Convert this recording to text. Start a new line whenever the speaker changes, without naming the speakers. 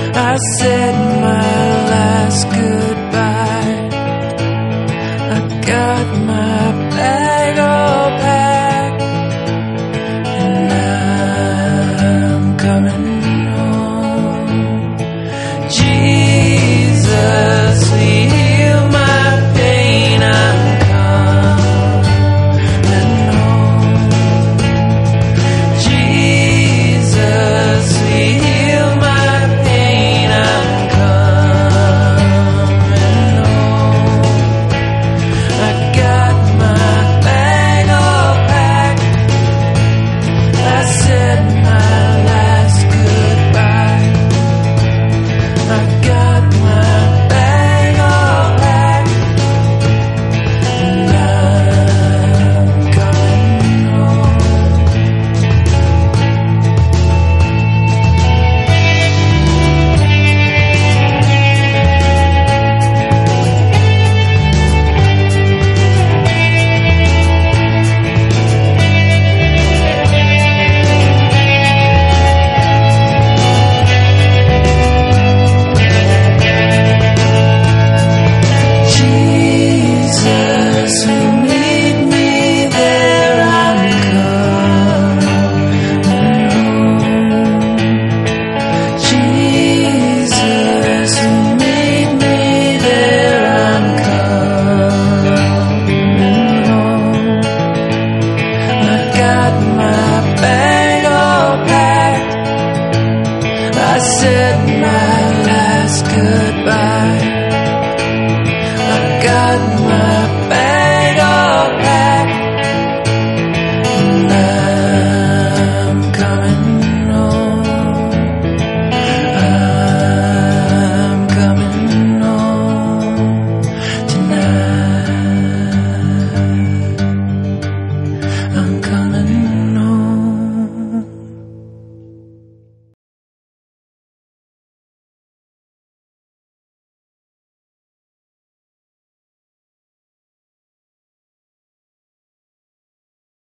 I said my last goodbye. I got my bag all packed, and I'm coming home. Jesus, heal my pain. I'm coming home. Jesus, heal my pain. I'm coming home. I got my bag all packed. I said my last goodbye. I got my bag all packed, and I'm coming home. Jesus, you meet me there. I'm coming home. Jesus, you meet me there. I'm coming home. I got my bag all packed. I said my last goodbye.